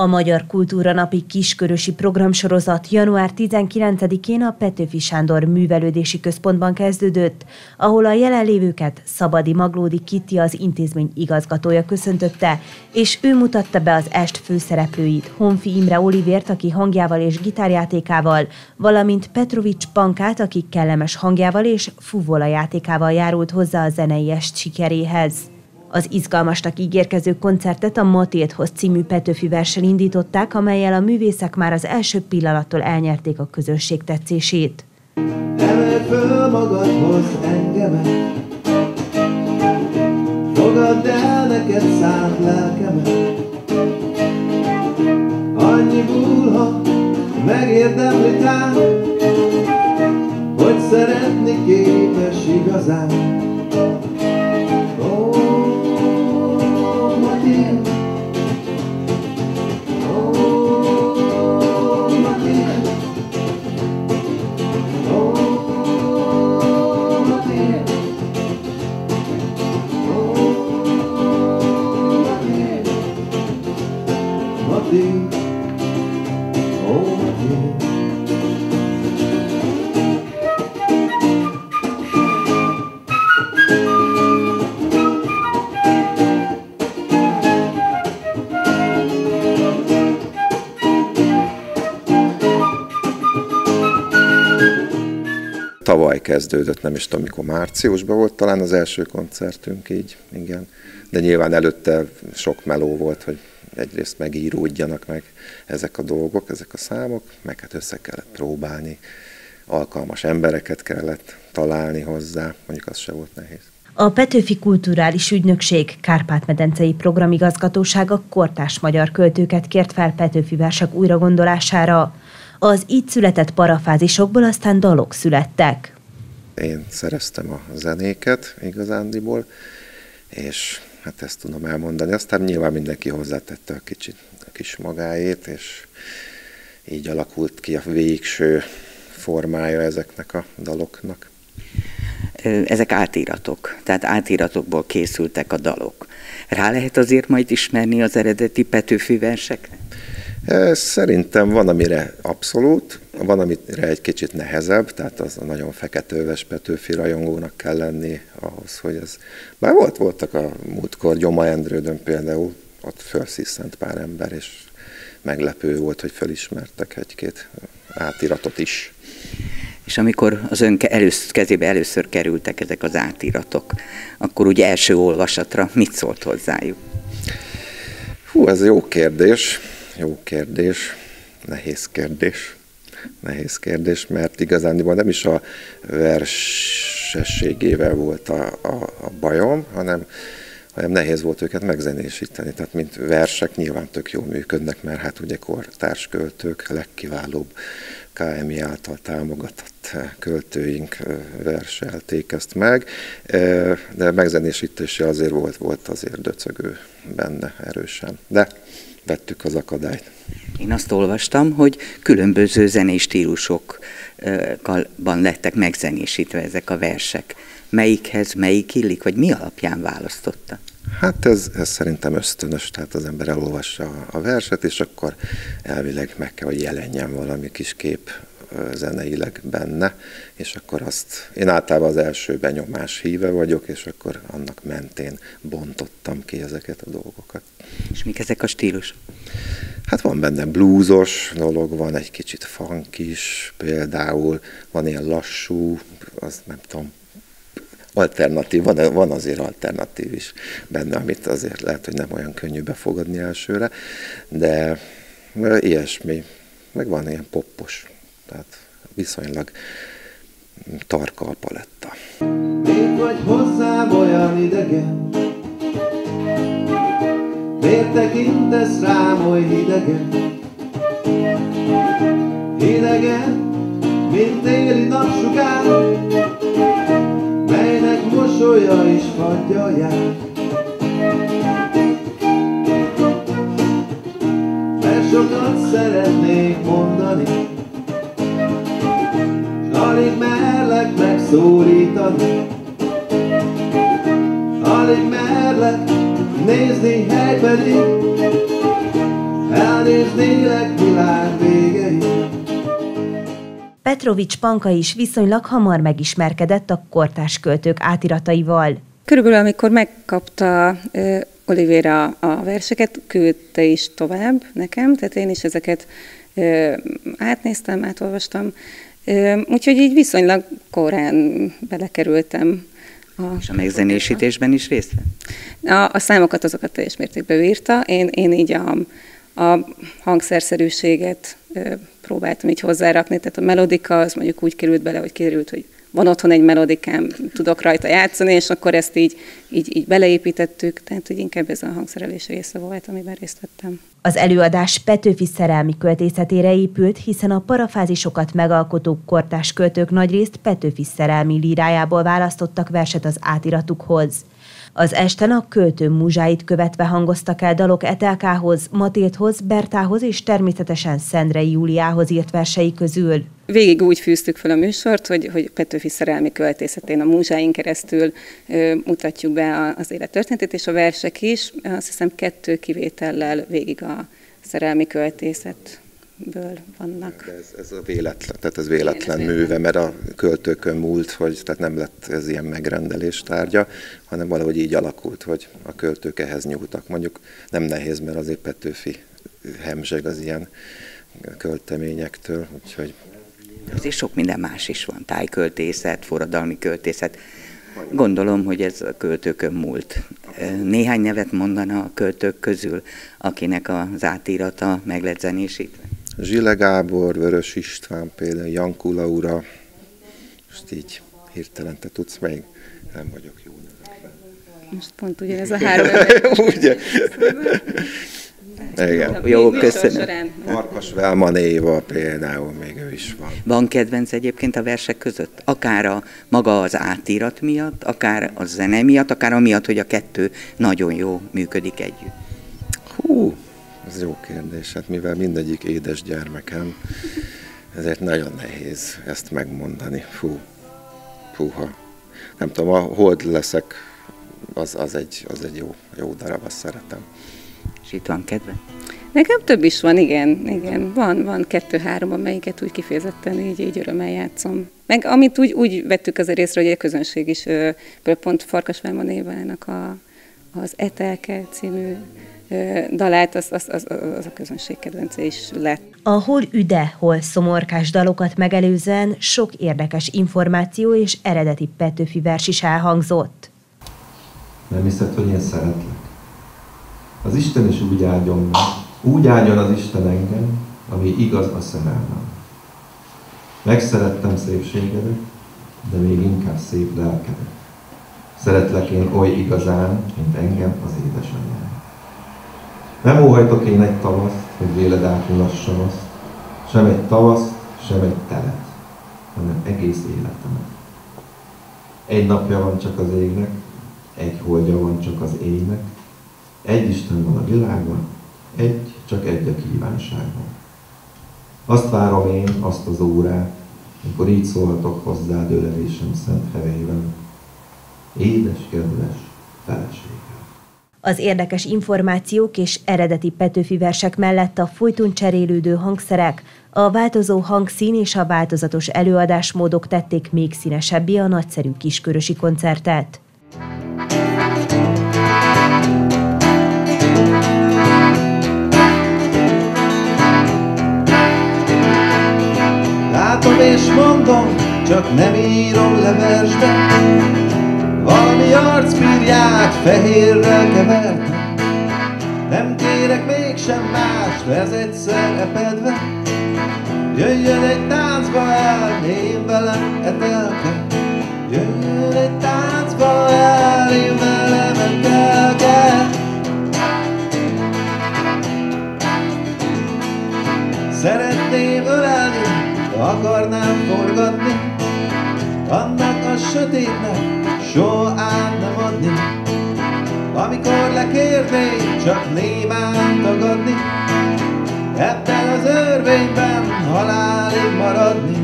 A Magyar Kultúra Napi kiskörösi programsorozat január 19-én a Petőfi Sándor Művelődési Központban kezdődött, ahol a jelenlévőket Szabadi Maglódi Kitti, az intézmény igazgatója köszöntötte, és ő mutatta be az est főszereplőit, Honfi Imre Olivért, aki hangjával és gitárjátékával, valamint Petrovics Pankát, aki kellemes hangjával és fuvola játékával járult hozzá a zenei est sikeréhez. Az izgalmasnak ígérkező koncertet a Matilthoz című Petőfi verssel indították, amellyel a művészek már az első pillanattól elnyerték a közönség tetszését. Emeld föl magadhoz engemet, fogadd el neked szánt lelkemet. Annyi múlhat, megérdemli tán, hogy szeretni képes igazán. Tavaly kezdődött, nem is tudom, mikor márciusban volt talán az első koncertünk így, igen. De nyilván előtte sok meló volt, hogy egyrészt megíródjanak meg ezek a dolgok, ezek a számok, meg hát össze kellett próbálni, alkalmas embereket kellett találni hozzá, mondjuk az se volt nehéz. A Petőfi Kulturális Ügynökség Kárpát-medencei programigazgatósága kortárs magyar költőket kért fel Petőfi versek újragondolására. Az így született parafázisokból aztán dalok születtek. Én szereztem a zenéket igazándiból, és hát ezt tudom elmondani. Aztán nyilván mindenki hozzátette a kis magáét, és így alakult ki a végső formája ezeknek a daloknak. Ezek átíratok, tehát átíratokból készültek a dalok. Rá lehet azért majd ismerni az eredeti Petőfi versekre? Szerintem van, amire abszolút, van, amire egy kicsit nehezebb, tehát az a nagyon feketőves Petőfi rajongónak kell lenni ahhoz, hogy ez... Bár voltak a múltkor Gyoma Endrődön például, ott felsziszent pár ember, és meglepő volt, hogy felismertek egy-két átiratot is. És amikor az ön kezébe először kerültek ezek az átiratok, akkor ugye első olvasatra mit szólt hozzájuk? Hú, ez jó kérdés. Nehéz kérdés, mert igazán nem is a versességével volt a bajom, hanem nehéz volt őket megzenésíteni. Tehát mint versek nyilván tök jól működnek, mert hát ugye kortárs költők, legkiválóbb KMI által támogatott költőink verselték ezt meg, de megzenésítése azért volt azért döcögő benne erősen. De vettük az akadályt. Én azt olvastam, hogy különböző zenei stílusokban lettek megzenésítve ezek a versek. Melyikhez melyik illik, vagy mi alapján választotta? Hát ez szerintem ösztönös, tehát az ember elolvassa a verset, és akkor elvileg meg kell, hogy jelenjen valami kis kép zeneileg benne, és akkor azt, én általában az első benyomás híve vagyok, és akkor annak mentén bontottam ki ezeket a dolgokat. És mik ezek a stílusok? Hát van benne bluesos dolog, van egy kicsit funk is, például van ilyen lassú, az nem tudom, alternatív, van azért alternatív is benne, amit azért lehet, hogy nem olyan könnyű befogadni elsőre, de ilyesmi, meg van ilyen poppos, tehát viszonylag tarka a paletta. Még vagy hozzám olyan idegen, miért tekintesz rám oly hidegen? Hidegen, mint téli napsugár, melynek mosolya is fagyja jár. Mert sokat szeretnék mondani, s alig merlek megszólítani. Alig merlek nézni helypedig, és délek világ végei. Petrovics Panka is viszonylag hamar megismerkedett a kortárs költők átirataival. Körülbelül amikor megkapta Olivéra a verseket, küldte is tovább nekem, tehát én is ezeket átnéztem, átolvastam, úgyhogy így viszonylag korán belekerültem. És a megzenésítésben is részt vett? A számokat, azokat teljes mértékben ő írta, én így a hangszerszerűséget próbáltam így hozzárakni, tehát a melodika az mondjuk úgy került bele, hogy kiderült, hogy van otthon egy melodikám, tudok rajta játszani, és akkor ezt így beleépítettük, tehát hogy inkább ez a hangszerelés része volt, amiben részt vettem. Az előadás Petőfi szerelmi költészetére épült, hiszen a parafrázisokat megalkotó kortárs költők nagyrészt Petőfi szerelmi lírájából választottak verset az átiratukhoz. Az esten a költő múzsáit követve hangoztak el dalok Etelkához, Matildhoz, Bertához és természetesen Szendrei Júliához írt versei közül. Végig úgy fűztük fel a műsort, hogy Petőfi szerelmi költészetén a múzsáin keresztül mutatjuk be az élet történetét, és a versek is, azt hiszem 2 kivétellel végig a szerelmi költészetből vannak. Ez a véletlen, tehát ez véletlen műve, mert a költőkön múlt, hogy tehát nem lett ez ilyen megrendelés tárgya, hanem valahogy így alakult, hogy a költők ehhez nyúltak. Mondjuk nem nehéz, mert azért Petőfi hemzseg az ilyen költeményektől, úgyhogy... És sok minden más is van, tájköltészet, forradalmi költészet. Gondolom, hogy ez a költőkön múlt. Néhány nevet mondana a költők közül, akinek az átírata meg lett zenésítve? Zsile Gábor, Vörös István például, Jankó Laura, most így hirtelen te tudsz még? Nem vagyok jó nevekben. Most pont ugyanez a 3 ember. Ugye? Igen. Jó, köszönöm. Farkas Velman Éva például, még ő is van. Van kedvenc egyébként a versek között? Akár maga az átírat miatt, akár a zene miatt, akár amiatt, hogy a kettő nagyon jó működik együtt. Hú, ez jó kérdés. Hát mivel mindegyik édes gyermekem, ezért nagyon nehéz ezt megmondani. Fúha. Nem tudom, a Hold leszek, az egy jó darab, azt szeretem. És itt van kedve? Nekem több is van, igen. Van 2-3, amelyiket úgy kifejezetten így örömmel játszom. Meg amit úgy vettük azért észre, hogy a közönség is, pont Farkas Velman Évának az Etelke című dalát, az a közönség kedvence is lett. A hol üde, hol szomorkás dalokat megelőzően sok érdekes információ és eredeti Petőfi vers is elhangzott. Nem hiszed, hogy én szeretlek? Az Isten is úgy áldjon meg, úgy áldjon az Isten engem, ami igaz a szememben. Megszerettem szépségedet, de még inkább szép lelkedet. Szeretlek én oly igazán, mint engem az édesanyám. Nem óhajtok én egy tavaszt, hogy véled átmulassam azt, sem egy tavaszt, sem egy telet, hanem egész életemet. Egy napja van csak az égnek, egy holdja van csak az éjnek, egy Isten van a világban, csak egy a kívánságban. Azt várom én, azt az órát, amikor így szólhatok hozzád ölelésem szent hevében. Édes, kedves feleségem. Az érdekes információk és eredeti Petőfi versek mellett a folyton cserélődő hangszerek, a változó hangszín és a változatos előadásmódok tették még színesebbé a nagyszerű kiskörösi koncertet. Látom és mondom, csak nem írom le versbe, valami arcpirját fehérrel kevertem. Nem kérek mégsem mást, ez egyszer epedve, jöjjön egy táncba el, én velem Etelke. Jöjjön egy táncba el, én velem Etelke. Szeretném ölelni, akarnám forgatni, annak a sötétnek sohán nem adni. Amikor lekérnék, csak némán tagadni, ebben az örvényben halálig maradni.